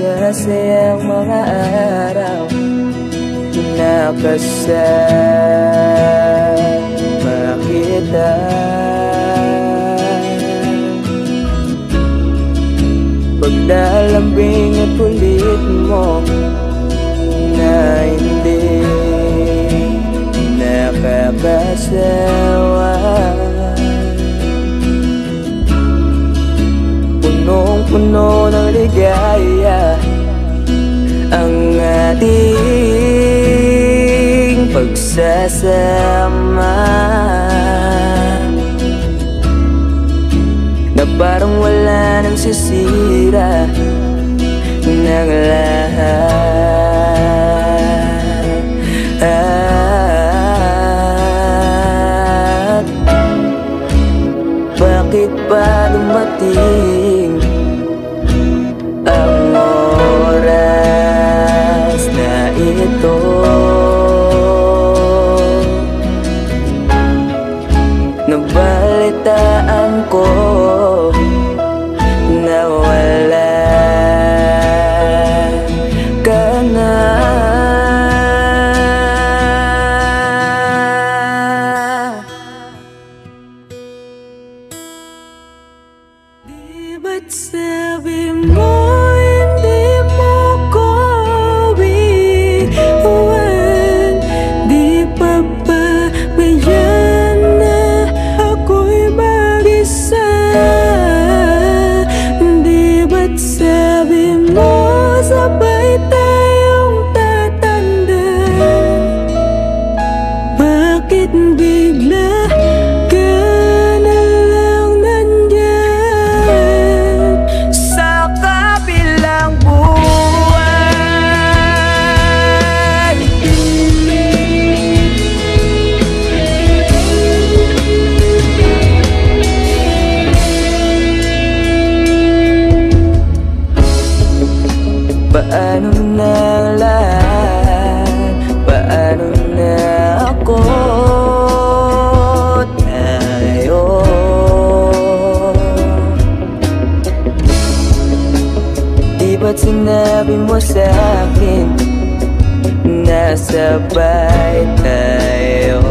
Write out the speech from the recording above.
masasayang mga araw nakasama kita. Paglalambing at kulit mo na hindi nakakasawa, punong-puno ng ligaya ang ating pagsasama, na parang wala nang sisira ng lahat. Bakit ba dumating ang oras na ito? Nabalitaan ko na wala ka na. Di ba't sabi mo hindi mo ko iwan? Di pa ba bayan na ako'y mag-isa? Di ba't sabi mo sabay tayong tatanda? Bakit bigla ka na lang nandyan sa kabilang buwan? Paano na ang lahat? Paano na ako? Tayo di ba't sinabi mo sa'kin na sabay tayo?